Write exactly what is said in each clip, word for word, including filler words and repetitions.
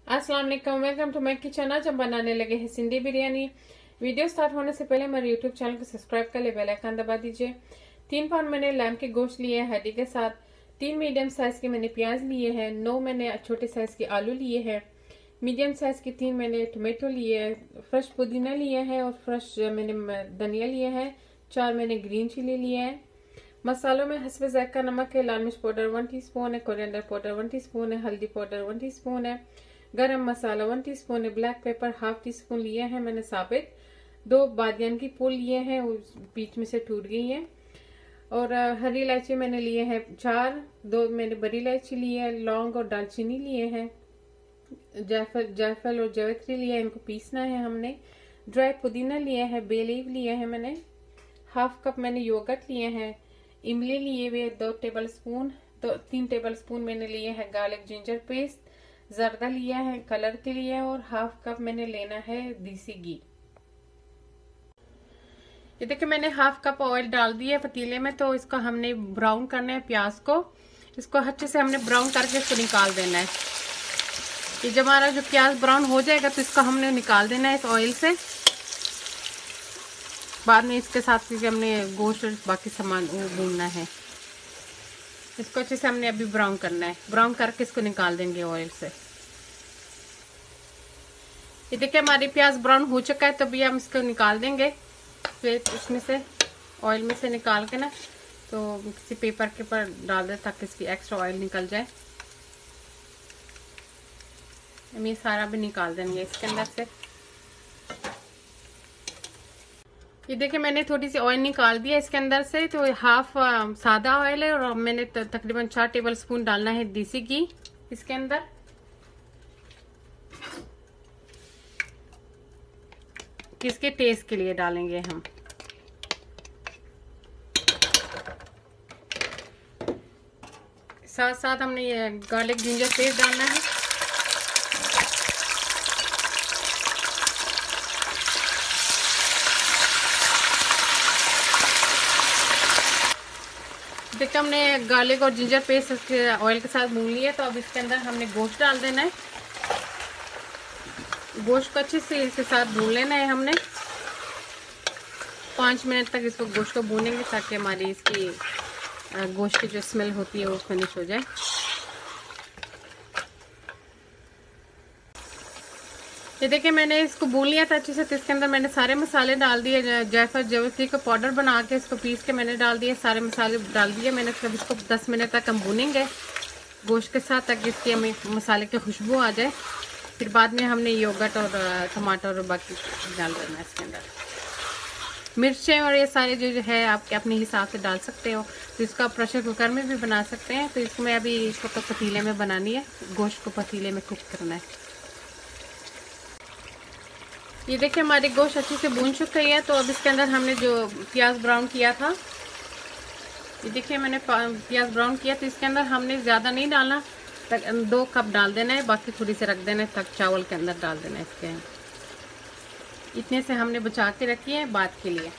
अस्सलाम वालेकुम, welcome to my kitchen. आज हम बनाने लगे हैं सिंधी बिरयानी। वीडियो स्टार्ट होने से पहले मेरे यूट्यूब चैनल को सब्सक्राइब कर ले, बेल आइकन दबा दीजिए। तीन पाउंड मैंने लैम के गोश्त लिए हैं हड्डी के साथ। तीन मीडियम साइज के मैंने प्याज लिए हैं। नौ मैंने छोटे साइज के आलू लिए हैं। मीडियम साइज के तीन मैंने टोमेटो लिए हैं। फ्रेश पुदीना लिए हैं और फ्रेश मैंने धनिया लिए हैं। चार मैंने ग्रीन चिली लिए हैं। मसालों में हस्ब ज़ायका नमक है, लाल मिर्च पाउडर वन टीस्पून है, कोरिएंडर पाउडर वन टीस्पून है, हल्दी पाउडर वन टीस्पून है, गरम मसाला वन टीस्पून है, black pepper half teaspoon लिए हैं मैंने साबित। दो बादियान की फूल लिए हैं, बीच में से टूट गई हैं। और हरी इलायची मैंने लिए हैं चार। दो मैंने बड़ी इलायची ली है। लौंग और दालचीनी लिए हैं। जायफल जायफल और जावित्री लिए हैं, इनको पीसना है हमने। ड्राई पुदीना लिए हैं, बे लीफ लिए हैं मैंने। हाफ कप मैंने योगर्ट लिए हैं। इमली लिए हुए दो टेबल स्पून। दो तीन टेबल स्पून मैंने लिए हैं गार्लिक जिंजर पेस्ट। जर्दा लिया है कलर के लिए और हाफ कप मैंने लेना है देसी घी। ये देखिए मैंने हाफ कप ऑयल डाल दिया है पतीले में। तो इसको हमने ब्राउन करना है प्याज को। इसको अच्छे से हमने ब्राउन करके इसको निकाल देना है। ये जब हमारा जो प्याज ब्राउन हो जाएगा तो इसको हमने निकाल देना है इस ऑयल से। बाद में इसके साथ क्योंकि हमने गोश्त और बाकी सामान वो भूनना है। इसको अच्छे से हमने अभी ब्राउन करना है। ब्राउन करके इसको निकाल देंगे ऑयल से। ये देखिए हमारी प्याज ब्राउन हो चुका है, तो अभी हम इसको निकाल देंगे। फिर इसमें से ऑयल में से निकाल के ना तो किसी पेपर के ऊपर डाल दे ताकि इसकी एक्स्ट्रा ऑयल निकल जाए। हम ये सारा भी निकाल देंगे इसके अंदर से। ये देखिए मैंने थोड़ी सी ऑयल निकाल दिया इसके अंदर से। तो हाफ सादा ऑयल है और मैंने तकरीबन चार टेबल स्पून डालना है देसी घी इसके अंदर। किसके टेस्ट के लिए डालेंगे हम। साथ साथ हमने ये गार्लिक जिंजर पेस्ट डालना है। देखिए हमने गार्लिक और जिंजर पेस्ट ऑयल के साथ भून लिया। तो अब इसके अंदर हमने गोश्त डाल देना है। गोश्त को अच्छे से इसके साथ भून लेना है हमने। पाँच मिनट तक इसको गोश्त को भूनेंगे ताकि हमारी इसकी गोश्त की जो स्मेल होती है वो फिनिश हो जाए। ये देखिए मैंने इसको भून लिया था अच्छे से। तो इसके अंदर मैंने सारे मसाले डाल दिए। जायफल जावित्री को पाउडर बना के इसको पीस के मैंने डाल दिए। सारे मसाले डाल दिए मैंने। तब इसको दस मिनट तक हम भूनेंगे गोश्त के साथ ताकि इसकी हमें मसाले की खुशबू आ जाए। फिर बाद में हमने योगर्ट और टमाटर और बाकी डाल देना है इसके अंदर। मिर्चें और ये सारे जो जो है आप अपने हिसाब से डाल सकते हो। तो इसका प्रेशर कुकर में भी बना सकते हैं। तो इसमें अभी इसको तो पतीले में बनानी है। गोश्त को पतीले में कुक करना है। ये देखिए हमारी गोश्त अच्छे से भून चुकी है। तो अब इसके अंदर हमने जो प्याज ब्राउन किया था, ये देखिए मैंने प्याज ब्राउन किया। तो इसके अंदर हमने ज़्यादा नहीं डालना, दो कप डाल देना है। बाकी थोड़ी से रख देना है तक चावल के अंदर डाल देना है इसके। इतने से हमने बचा के रखी है बाद के लिए।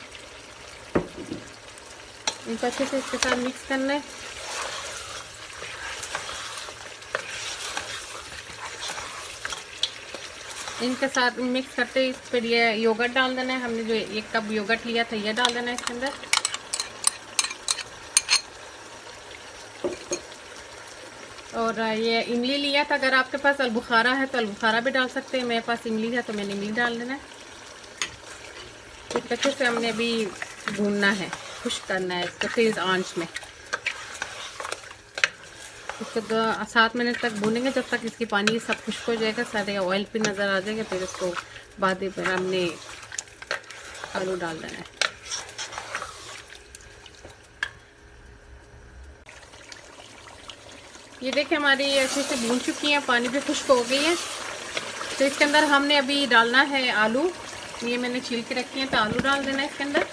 इनको अच्छे से इसके साथ मिक्स करना है। इनके साथ मिक्स करते इस पर ये योगर्ट डाल देना है। हमने जो एक कप योगर्ट लिया था ये डाल देना है इसके अंदर। और ये इमली लिया था, अगर आपके पास अलबुखारा है तो अलबुखारा भी डाल सकते हैं। मेरे पास इमली है तो मैंने इमली डाल देना है। इस अच्छे से हमने अभी भूनना है, खुश्क करना है इसको तेज आंच में। इसको दो सात मिनट तक भूनेंगे जब तक इसकी पानी सब खुश्क हो जाएगा, सारे ऑयल भी नज़र आ जाएगा। फिर इसको बाद में हमने आलू डाल देना है। ये देखिए हमारी अच्छे से भून चुकी है, पानी भी खुश्क हो गई है। तो इसके अंदर हमने अभी डालना है आलू। ये मैंने छील के रखी है तो आलू डाल देना है इसके अंदर।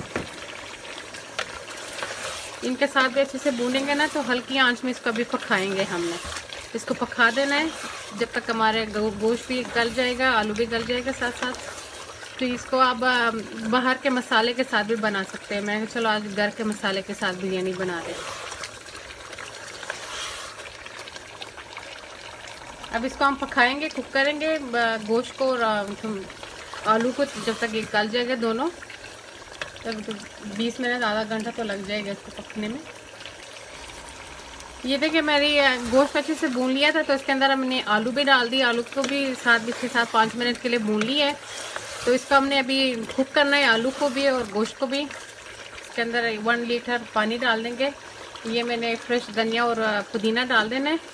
इनके साथ भी अच्छे से भूनेंगे ना तो हल्की आंच में इसको अभी पकाएंगे हमने। इसको पका देना है जब तक हमारे गोश्त भी गल जाएगा, आलू भी गल जाएगा साथ साथ। तो इसको आप बाहर के मसाले के साथ भी बना सकते हैं। मैं चलो आज घर के मसाले के साथ बिरयानी बना रहे। अब इसको हम पकाएंगे, कुक करेंगे गोश्त को और आलू को, जब तक ये गल जाएगा दोनों, तब तो बीस मिनट आधा घंटा तो लग जाएगा इसको पकने में। ये देखिए मेरी गोश्त अच्छे से भून लिया था, तो इसके अंदर हमने आलू भी डाल दिया, आलू को भी साथ इसके साथ पाँच मिनट के लिए भून लिया है। तो इसको हमने अभी कुक करना है, आलू को भी और गोश्त को भी। इसके अंदर वन लीटर पानी डाल देंगे। ये मैंने फ्रेश धनिया और पुदीना डाल देना है।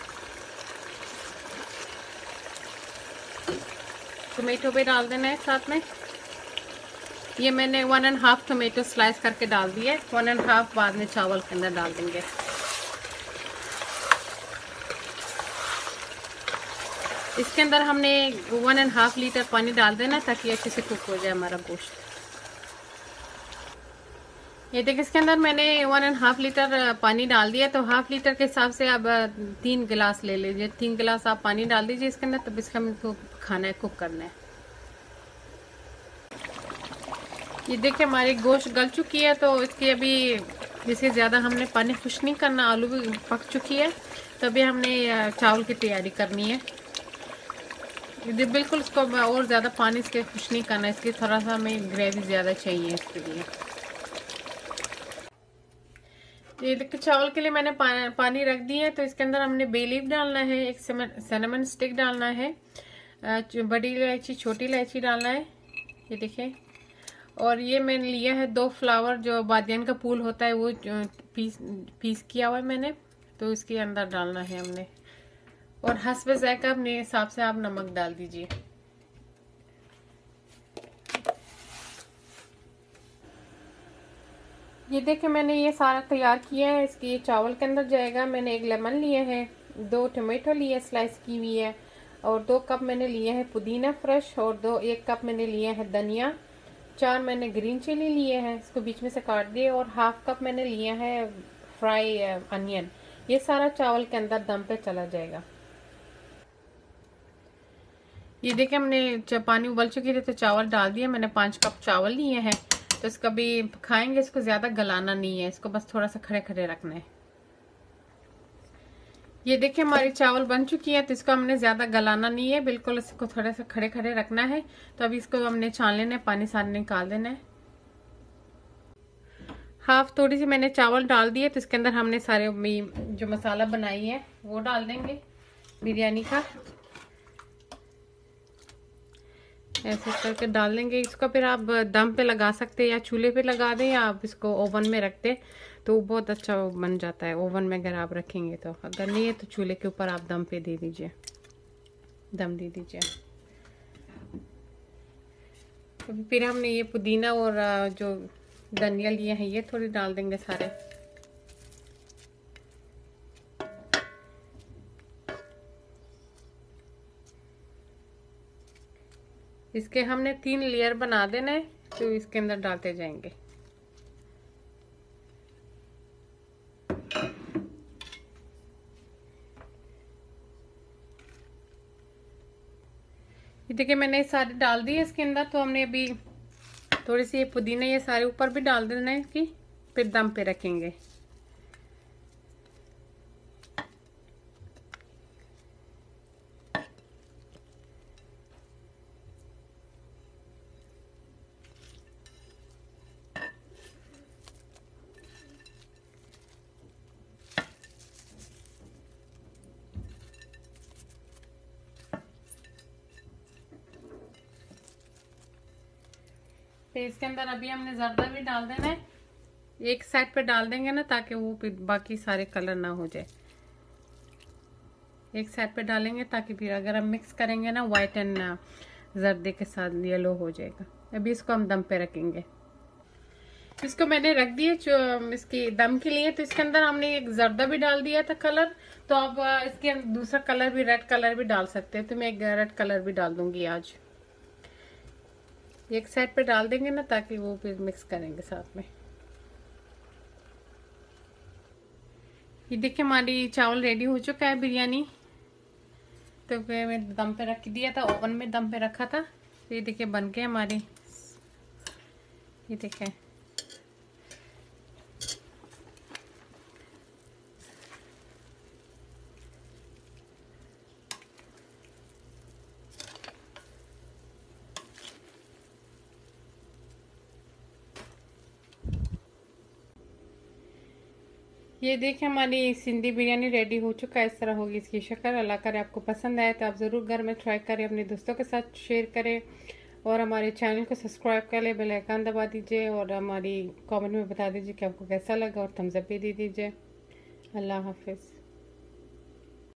टोमेटो भी डाल देना है साथ में। ये मैंने one and half tomato slice करके डाल दिया है, वन एंड हाफ बाद में चावल के अंदर डाल देंगे। इसके अंदर हमने वन एंड हाफ लीटर पानी डाल देना ताकि अच्छे से कुक हो जाए हमारा गोश्त। ये देखिए इसके अंदर मैंने वन एंड हाफ लीटर पानी डाल दिया, तो हाफ लीटर के हिसाब से आप तीन गिलास ले लीजिए, तीन गिलास आप पानी डाल दीजिए इसके अंदर। तब इसका हमको खाना है, कुक करना है। ये देखिए हमारी गोश्त गल चुकी है, तो इसकी अभी जिससे ज़्यादा हमने पानी खुश नहीं करना, आलू भी पक चुकी है, तो अभी हमने चावल की तैयारी करनी है। ये बिल्कुल इसको और ज़्यादा पानी इसके खुश नहीं करना, इसकी थोड़ा सा हमें ग्रेवी ज़्यादा चाहिए इसके लिए। ये देखिए चावल के लिए मैंने पा, पानी रख दिया है, तो इसके अंदर हमने बे लीफ डालना है, एक सिनेमन स्टिक डालना है, बड़ी इलायची छोटी इलायची डालना है। ये देखिए, और ये मैंने लिया है दो फ्लावर, जो बादियान का फूल होता है वो पीस पीस किया हुआ है मैंने, तो इसके अंदर डालना है हमने। और हस्बे ज़ायका अपने हिसाब से आप नमक डाल दीजिए। ये देखिए मैंने ये सारा तैयार किया है, इसके चावल के अंदर जाएगा। मैंने एक लेमन लिया है, दो टमाटो लिए स्लाइस की हुई है, और दो कप मैंने लिए है पुदीना फ्रेश, और दो एक कप मैंने लिया है धनिया, चार मैंने ग्रीन चिली लिए हैं, इसको बीच में से काट दिए, और हाफ कप मैंने लिया है फ्राई अनियन। ये सारा चावल के अंदर दम पे चला जाएगा। ये देखिए हमने जब पानी उबल चुकी थी तो चावल डाल दिया, मैंने पाँच कप चावल लिए हैं। तो इसको भी खाएंगे, इसको ज़्यादा गलाना नहीं है, इसको बस थोड़ा सा खड़े खड़े रखना है। ये देखिए हमारी चावल बन चुकी है, तो इसको हमने ज़्यादा गलाना नहीं है, बिल्कुल इसको थोड़ा सा खड़े खड़े रखना है। तो अभी इसको हमने छान लेना है, पानी सारे निकाल देना है। हाफ थोड़ी सी मैंने चावल डाल दिए, तो इसके अंदर हमने सारे जो मसाला बनाई है वो डाल देंगे बिरयानी का। ऐसे करके डाल देंगे इसको। फिर आप दम पे लगा सकते हैं, या चूल्हे पे लगा दें, या आप इसको ओवन में रख दें, तो बहुत अच्छा बन जाता है ओवन में अगर आप रखेंगे तो। अगर नहीं है तो चूल्हे के ऊपर आप दम पे दे दीजिए, दम दे दीजिए। तो फिर हमने ये पुदीना और जो धनिया लिए हैं ये थोड़ी डाल देंगे सारे। इसके हमने तीन लेयर बना देना है, तो इसके अंदर डालते जाएंगे। ये देखिए मैंने सारे डाल दिए इसके अंदर। तो हमने अभी थोड़ी सी ये पुदीना ये सारे ऊपर भी डाल देना है कि फिर दम पे रखेंगे। फिर इसके अंदर अभी हमने जर्दा भी डाल देना है, एक साइड पे डाल देंगे ना, ताकि वो बाकी सारे कलर ना हो जाए। एक साइड पे डालेंगे ताकि फिर अगर हम मिक्स करेंगे ना व्हाइट एंड जर्दे के साथ येलो हो जाएगा। अभी इसको हम दम पे रखेंगे। इसको मैंने रख दिया जो इसकी दम के लिए। तो इसके अंदर हमने एक जर्दा भी डाल दिया था कलर, तो आप इसके दूसरा कलर भी रेड कलर भी डाल सकते हैं। तो मैं एक रेड कलर भी डाल दूंगी आज। एक साइड पे डाल देंगे ना ताकि वो फिर मिक्स करेंगे साथ में। ये देखिए हमारी चावल रेडी हो चुका है बिरयानी। तो फिर मैं दम पे रख दिया था, ओवन में दम पे रखा था। तो ये देखिए बन के हमारी, ये देखिए ये देखिए हमारी सिंधी बिरयानी रेडी हो चुका है। इस तरह होगी इसकी शक्ल। अल्लाह करे आपको पसंद आए तो आप ज़रूर घर में ट्राई करें, अपने दोस्तों के साथ शेयर करें और हमारे चैनल को सब्सक्राइब कर ले, बेल आइकन दबा दीजिए और हमारी कमेंट में बता दीजिए कि आपको कैसा लगा और थम्स अप भी दे दीजिए। अल्लाह हाफिज़।